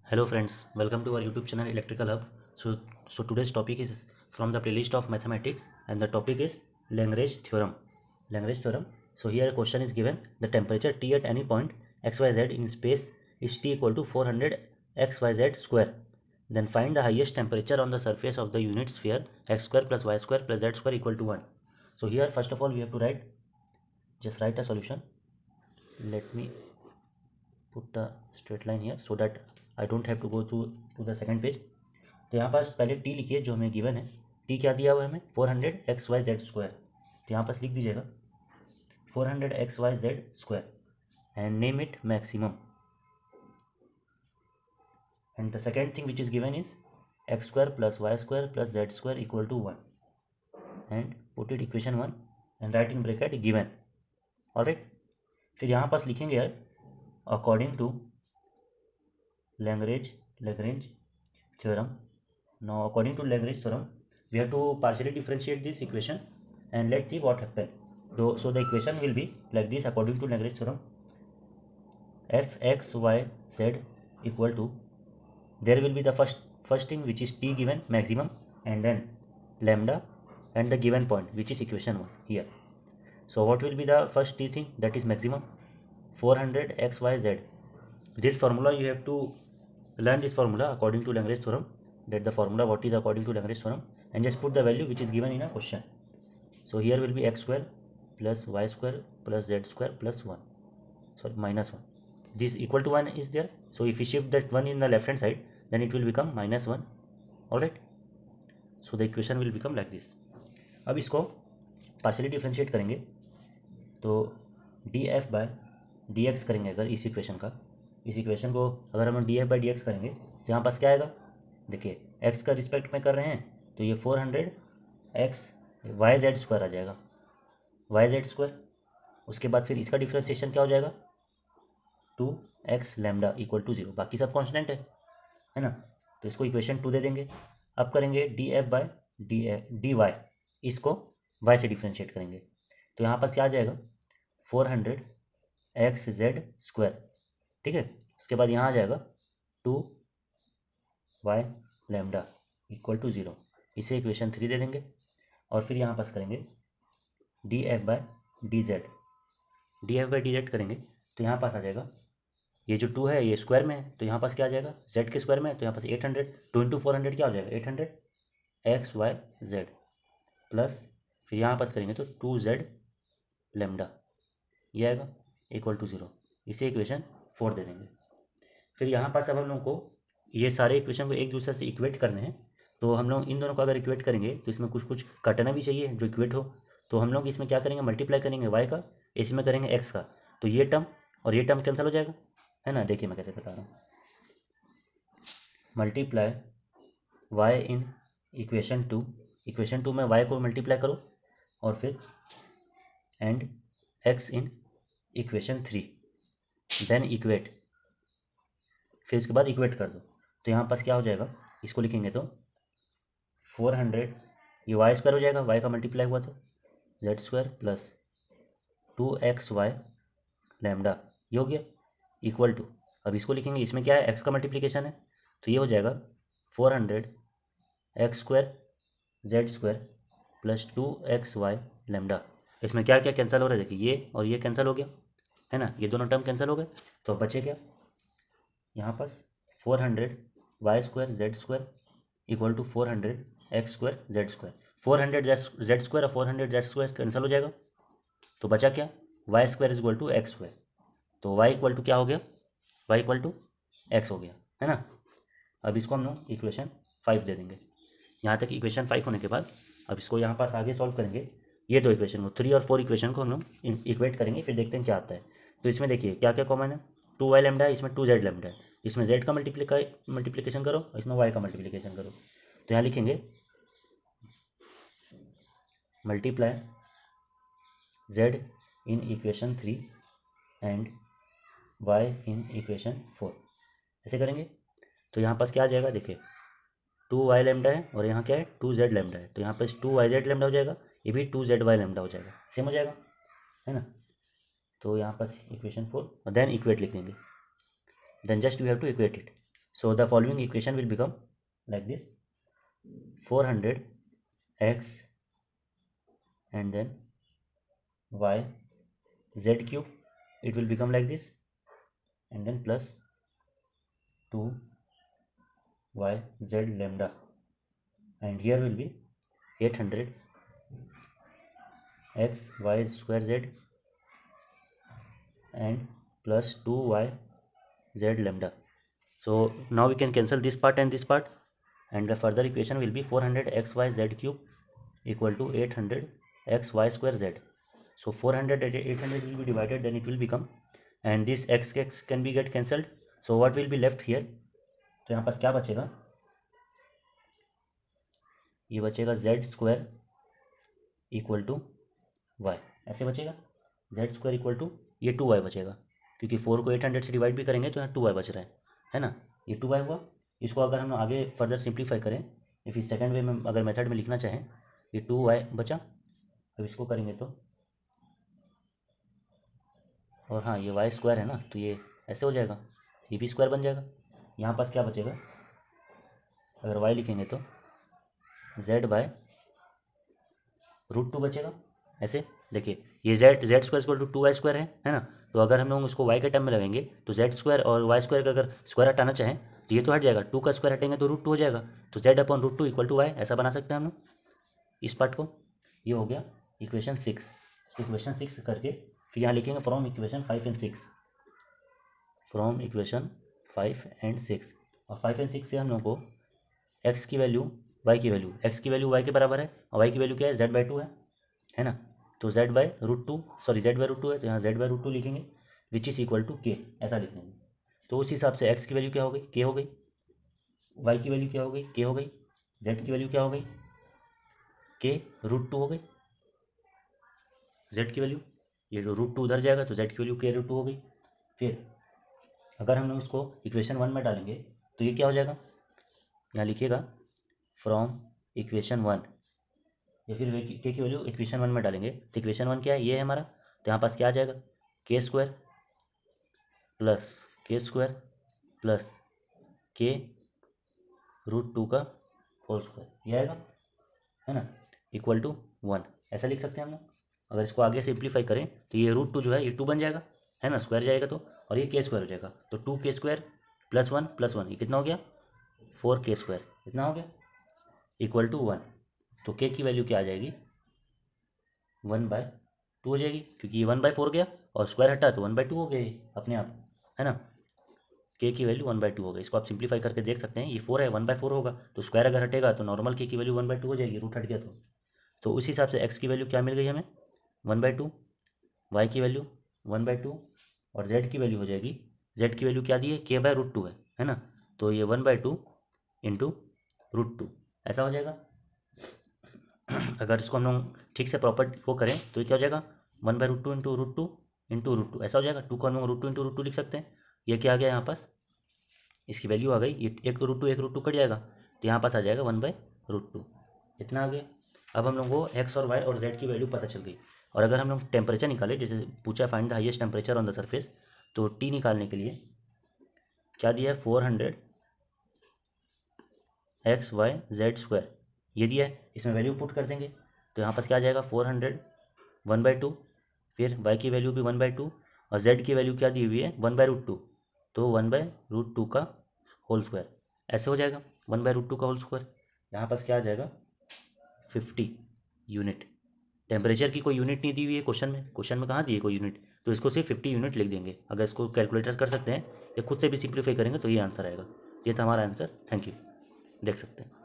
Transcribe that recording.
Hello friends, welcome to our YouTube channel Electrical Hub. So today's topic is from the playlist of mathematics and the topic is Lagrange theorem. Lagrange theorem. So here a question is given: the temperature T at any point xyz in space is T equal to 400 xyz square. Then find the highest temperature on the surface of the unit sphere x square plus y square plus z square equal to 1. So here first of all we have to write a solution. Let me put a straight line here so that I don't have to go to the second page. तो यहाँ पास पहले T लिखिए जो हमें given है. T क्या दिया हुआ है हमें 400 एक्स वाई जेड स्क्वायर. तो यहाँ पास लिख दीजिएगा 400 x y z square and name it maximum. And the second thing which is given is x square plus y square plus z square equal to 1 and put it equation 1 and write in bracket given. Alright, फिर यहाँ पास लिखेंगे according to Lagrange theorem. Now according to Lagrange theorem we have to partially differentiate this equation and let's see what happen. So the equation will be like this according to Lagrange theorem: f x y z equal to, there will be the first thing which is t given maximum and then lambda and the given point which is equation 1 here. So what will be the first t thing, that is maximum 400 x y z. This formula you have to learn this formula according to Lagrange theorem, that the formula what is according to Lagrange theorem, and just put the value which is given in a question. So here will be x square plus y square plus z square plus 1, sorry minus 1. This equal to 1 is there, so if we shift that 1 in the left hand side then it will become minus 1. alright, so the equation will become like this. अब इसको partially differentiate करेंगे तो df by dx करेंगे. अगर इस equation को अगर हम df by dx करेंगे तो यहाँ पास क्या आएगा, देखिए x का रिस्पेक्ट में कर रहे हैं तो ये 400 x वाई जेड स्क्वायर आ जाएगा, वाई जेड स्क्वायर. उसके बाद फिर इसका डिफ्रेंशिएशन क्या हो जाएगा 2x लैम्डा इक्वल टू 0. बाकी सब कॉन्स्टेंट है ना, तो इसको इक्वेशन 2 दे देंगे. अब करेंगे df by dy, इसको y से डिफ्रेंशिएट करेंगे तो यहाँ पास क्या आ जाएगा 400 एक्स जेड स्क्वायर. ठीक है, उसके बाद यहाँ आ जाएगा 2y लैम्डा इक्वल टू 0. इसे इक्वेशन 3 दे देंगे और फिर यहाँ पास करेंगे df by dz करेंगे तो यहाँ पास आ जाएगा, ये जो 2 है ये स्क्वायर में है तो यहाँ पास क्या आ जाएगा z के स्क्वायर में है तो यहाँ पास 800. 2 इंटू 400 क्या हो जाएगा 800 एक्स वाई जेड प्लस फिर यहाँ पास करेंगे तो 2z लैम्डा ये आएगा इक्वल टू 0. इसे इक्वेशन 4 दे देंगे. फिर यहाँ पास अब हम लोग को ये सारे इक्वेशन को एक दूसरे से इक्वेट करने हैं. तो हम लोग इन दोनों को अगर इक्वेट करेंगे तो इसमें कुछ कुछ कटना भी चाहिए जो इक्वेट हो. तो हम लोग इसमें क्या करेंगे मल्टीप्लाई करेंगे y का, इसमें करेंगे x का, तो ये टर्म और ये टर्म कैंसिल हो जाएगा, है ना. देखिए मैं कैसे बता रहा हूँ, मल्टीप्लाई y इन इक्वेशन 2 में y को मल्टीप्लाई करो और फिर and x in equation 3 then equate, फिर इसके बाद इक्वेट कर दो. तो यहाँ पास क्या हो जाएगा, इसको लिखेंगे तो 400 ये वाई स्क्वायर हो जाएगा, y का मल्टीप्लाई हुआ तो Z square plus 2xy lambda ये हो गया इक्वल टू. अब इसको लिखेंगे, इसमें क्या है x का मल्टीप्लिकेशन है तो ये हो जाएगा 400 x square z square plus 2xy lambda. इसमें क्या क्या कैंसिल हो रहा है, देखिए ये और ये कैंसिल हो गया, है ना, ये दोनों टर्म कैंसिल हो गए. तो बचे क्या यहाँ पास 400 y square z square equal to 400 x square z square. 400 z square और 400 जेड स्क्वायर कैंसिल हो जाएगा तो बचा क्या y square is equal to x square. तो वाई इक्वल टू क्या हो गया, वाई इक्वल टू एक्स हो गया, है ना. अब इसको हम लोग इक्वेशन 5 दे देंगे. यहाँ तक इक्वेशन 5 होने के बाद अब इसको यहाँ पास आगे सॉल्व करेंगे. ये दो इक्वेशन को 3 और 4 इक्वेशन को हम लोग इक्वेट करेंगे, फिर देखते हैं क्या आता है. तो इसमें देखिए क्या क्या कॉमन है, 2y लैम्डा है, इसमें 2z लैम्डा है. इसमें z का मल्टीप्लिकेशन करो, इसमें y का मल्टीप्लिकेशन करो. तो यहाँ लिखेंगे multiply z in equation 3 and y in equation 4. ऐसे करेंगे तो यहाँ पास क्या आ जाएगा, देखिए 2y लैम्डा है और यहाँ क्या है 2z लैम्डा है तो यहाँ पर 2yz लैम्डा हो जाएगा, ये भी 2zy लैम्डा हो जाएगा, सेम हो जाएगा, है ना. तो यहाँ पास इक्वेशन 4 और देन इक्वेट लिख देंगे, then just you have to equate it. So the following equation will become like this: 400x and then y z cube, it will become like this, and then plus 2y z lambda, and here will be 800 x y square z and plus 2y z lambda. So now we can cancel this part and this part, and the further equation will be 400 x y z cube equal to 800 x y square z. So 400 and 800 will be divided, then it will become, and this x can be get cancelled. So what will be left here? तो यहाँ पास क्या बचेगा? ये बचेगा z square equal to y, ऐसे बचेगा z square equal to ये 2y बचेगा, क्योंकि 4 को 800 से डिवाइड भी करेंगे तो यहाँ 2y बच रहा है ना, ये 2y हुआ। इसको अगर हम आगे फर्दर सिंप्लीफाई करें या फिर सेकेंड वे में अगर मेथड में लिखना चाहें, ये 2y बचा। अब इसको करेंगे तो, और हाँ ये y स्क्वायर है ना, तो ये ऐसे हो जाएगा, ये भी स्क्वायर बन जाएगा। यहाँ पास क्या बचेगा? अगर y लिखेंगे तो z बाय √2 बचेगा। ऐसे देखिए, ये z square equal to 2y square है ना, तो अगर हम लोग इसको y के टर्म में लगाएंगे तो z स्क्वायर और y स्क्वायर का अगर स्क्वायर हटाना चाहें तो ये तो हट जाएगा, 2 का स्क्वायर हटेंगे तो √2 हो जाएगा, तो z upon √2 equal to y, ऐसा बना सकते हैं हम लोग इस पार्ट को। ये हो गया इक्वेशन 6। इक्वेशन 6 करके फिर यहाँ लिखेंगे from equation 5 and 6, from equation 5 and 6, और 5 एंड 6 से हम लोग को x की वैल्यू y की वैल्यू, x की वैल्यू y के बराबर है और y की वैल्यू क्या है? z/2 है ना, तो z/√2 सॉरी z/√2 है, तो यहाँ z/√2 लिखेंगे which is equal to k, ऐसा लिख देंगे। तो उस हिसाब से x की वैल्यू क्या हो गई? k हो गई, y की वैल्यू क्या हो गई? k हो गई, z की वैल्यू क्या हो गई? k√2 हो गई, z की वैल्यू, ये जो √2 उधर जाएगा तो z की वैल्यू k√2 हो गई। फिर अगर हम लोग इसको इक्वेशन 1 में डालेंगे तो ये क्या हो जाएगा? यहाँ लिखिएगा फ्रॉम इक्वेशन 1, या फिर के की वैल्यू इक्वेशन 1 में डालेंगे तो इक्वेशन 1 क्या है? ये है हमारा, तो यहाँ पास क्या आ जाएगा? k स्क्वायर प्लस k√2 का होल स्क्वायर, ये आएगा है ना, इक्वल टू 1, ऐसा लिख सकते हैं हम लोग। अगर इसको आगे सिंप्लीफाई करें तो ये √2 जो है ये 2 बन जाएगा है ना, स्क्वायर जाएगा तो, और ये k स्क्वायर हो जाएगा, तो 2k स्क्वायर प्लस 1 ये कितना हो गया? 4k स्क्वायर, इतना हो गया इक्वल टू 1। तो k की वैल्यू क्या आ जाएगी? 1/2 हो जाएगी, क्योंकि ये 1/4 गया और स्क्वायर हटा तो 1/2 हो गया ये अपने आप, है ना। k की वैल्यू 1/2 हो गई, इसको आप सिंप्लीफाई करके देख सकते हैं, ये 4 है 1/4 होगा, तो स्क्वायर अगर हटेगा तो नॉर्मल k की वैल्यू 1/2 हो जाएगी, रूट हट गया तो उस हिसाब से x की वैल्यू क्या मिल गई हमें? 1/2, y की वैल्यू 1/2 और z की वैल्यू हो जाएगी, z की वैल्यू क्या दी है? k/√2 है ना, तो ये 1/2 इंटू √2 ऐसा हो जाएगा। अगर इसको हम लोग ठीक से प्रॉपर वो करें तो ये क्या हो जाएगा? 1/√2 इंटू √2 ऐसा हो जाएगा। 2 को हम लोग √2 इंटू √2 लिख सकते हैं। ये क्या आ गया यहाँ पास? इसकी वैल्यू आ गई, ये एक तो √2 कट जाएगा तो यहाँ पास आ जाएगा 1/√2, इतना आ गया। अब हम लोग को x और y और z की वैल्यू पता चल गई, और अगर हम लोग टेम्परेचर निकालें, जैसे पूछा find the highest temperature on the surface, तो T निकालने के लिए क्या दिया है? 400 x y z स्क्वायर ये दिया है, इसमें वैल्यू पुट कर देंगे तो यहाँ पास क्या आ जाएगा? 400 1/2, फिर y की वैल्यू भी 1/2 और z की वैल्यू क्या दी हुई है? 1/√2, तो 1/√2 का होल स्क्वायर, ऐसे हो जाएगा 1/√2 का होल स्क्वायर। यहाँ पास क्या आ जाएगा? 50 यूनिट। टेम्परेचर की कोई यूनिट नहीं दी हुई है क्वेश्चन में कहाँ दी है कोई यूनिट, तो इसको सिर्फ 50 यूनिट लिख देंगे। अगर इसको कैलकुलेटर कर सकते हैं या खुद से भी सिंप्लीफाई करेंगे तो ये आंसर आएगा। ये था हमारा आंसर, थैंक यू, देख सकते हैं।